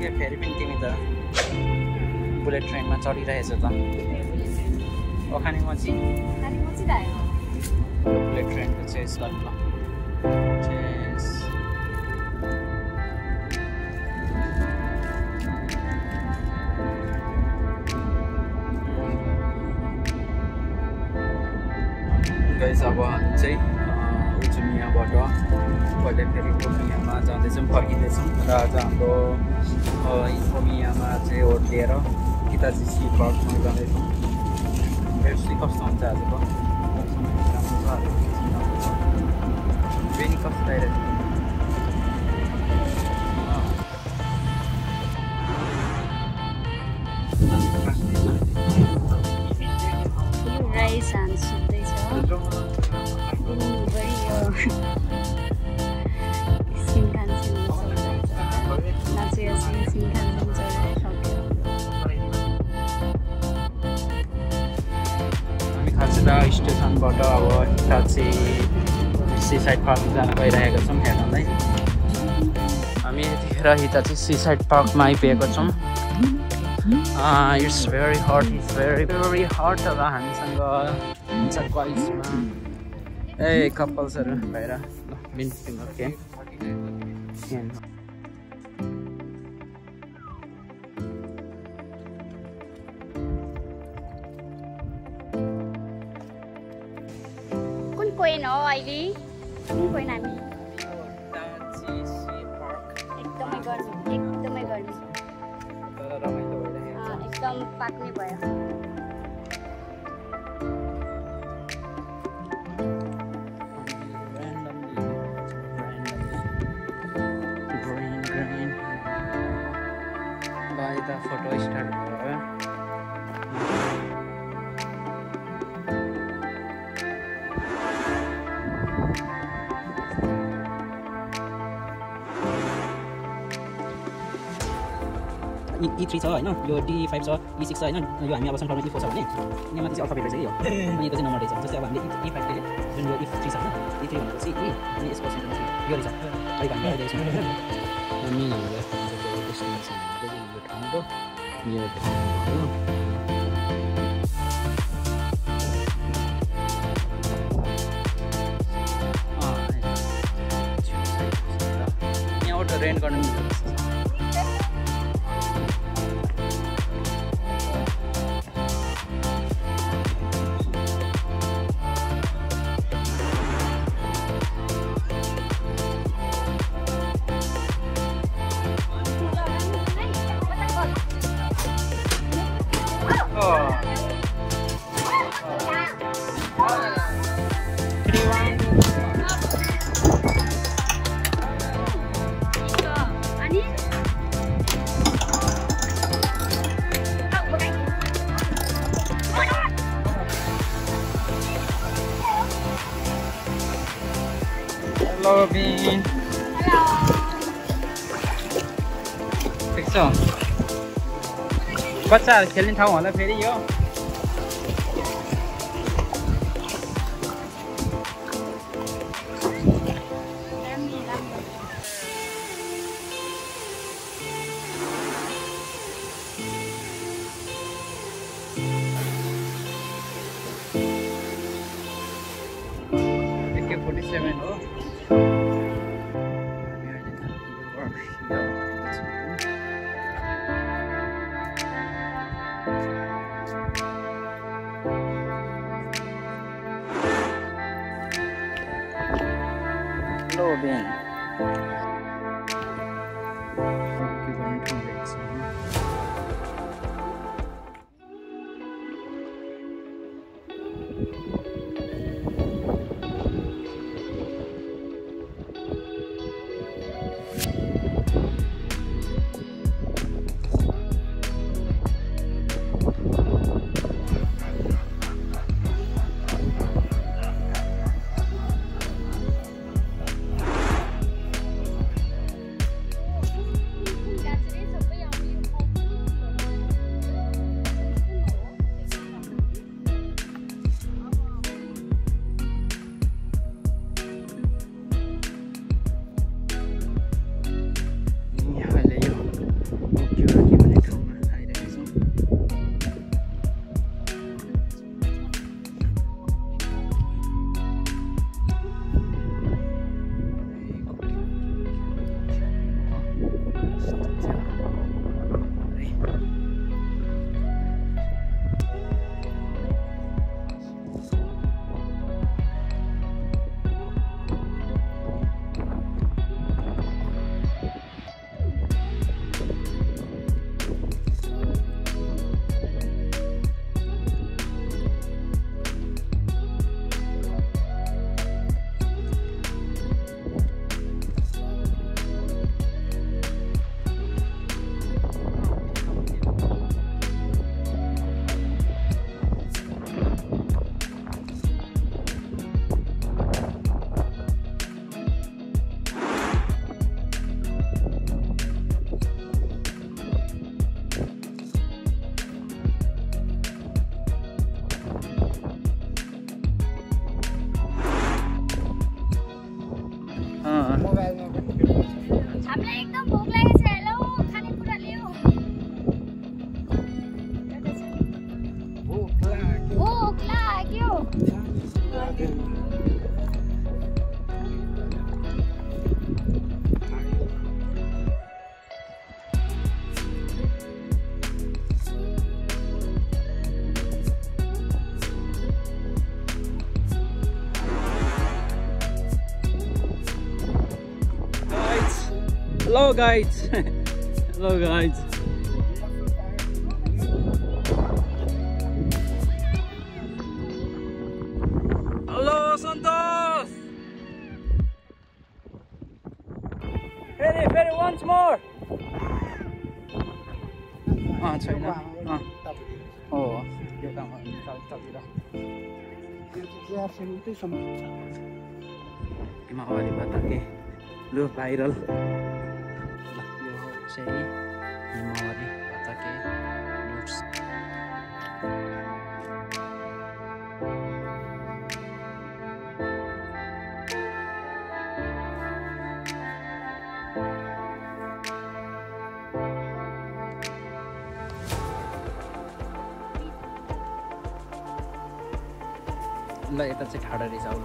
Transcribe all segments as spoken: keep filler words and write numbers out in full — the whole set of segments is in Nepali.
ए फेरि पनि तिमी त बुलेट ट्रेनमा चढिरहेछ त ओखाने मची बुलेट ट्रेनको चेस गर्नु चेस गाइस अब हामी चाहिँ उजुमियाबाट पहिले फेरि कोमियामा जाँदैछौँ फर्किँदैछौँ र आज हाम्रो कोमियामा चाहिँ होटेर हिताची सी पार्कमा जाँदैछौँ हेर्छु चाहिँ कस्तो हुन्छ आजको फेरि कस्तो आइरहेको राइस हान सुन्दैछ स्टेसनबाट अब हिटाची सीसाइड पार्क जान गइरहेका छौँ हेर्नलाई हामी यतिखेर हिटाची सीसाइड पार्कमा आइपुगेको छौँ it's very hot it's very very hot र हामीसँग हुन्छ क्वाइसमा ए कपल्सहरू भएर ल मिन्टिङ ओके कोइन हो अहिले कुन कोइन हामी एकदमै गर्मी एकदमै गर्मी एकदम पाक्ने भयो फोटो स्टार्ट भयो ई थ्री छ होइन यो डी फाइभ छ ई सिक्स छ होइन यो हामी अब सनफ्लावर ई फोर छ भने यहाँ माथि चाहिँ अल्फाबेट रहेछ यो अनि यो चाहिँ नम्बर रहेछ जस्तै अब हामीले ई फाइभ ले जुन यो ई थ्री छ होइन ई थ्री भनेपछि ई अनि यसको सेन्टर यो रहेछ अहिले हामी अहिले यसमा अनि हाम्रो डेस्टिनेसन यो ठाउँको यो यहाँबाट रेन्ट गर्नु मिल्छ Hello, Bean. ठिक छ बच्चाहरू खेल्ने ठाउँ होला फेरि यो forty-seven हो Hello, Ben. मोबाइलमा पनि भिडियो छ हामीलाई एकदम भोक लागेको छ हेलो खानेकुरा ल्याऊ भोक लाग्यो भोक लाग्यो Hello guys. Hello guys. Hello Santos. Ferry, Ferry once more. Ah, China. Ah. Oh, yo काम चल चलिरा. यहाँ सेन्टै सम्म हिमालय बताके लो भाइरल चाहिँ हिमालय बताके लुट्स ल यता चाहिँ ठाडा रहेछ ल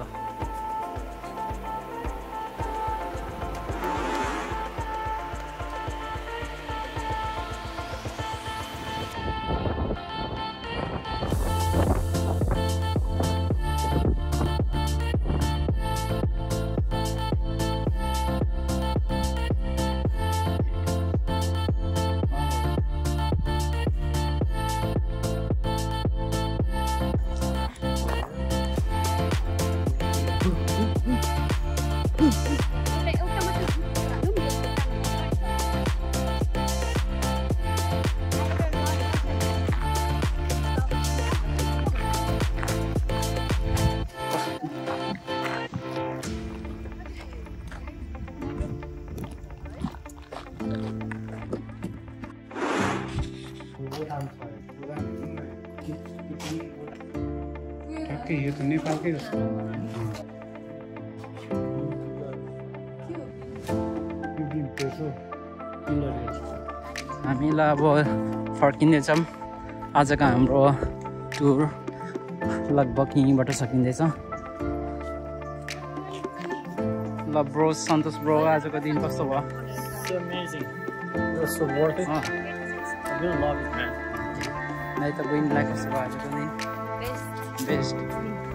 ठ्याक्कै यो त नेपालकै जस्तो हामीलाई अब फर्किँदैछौँ आजको हाम्रो टुर लगभग यहीँबाट सकिँदैछ ल ब्रो सन्तोष ब्रो आजको दिन कस्तो भयो So amazing. It was so worth it. अँ I really love it, man. नै त बहिनीलाई कस्तो भयो आजको दिन बेस्ट बेस्ट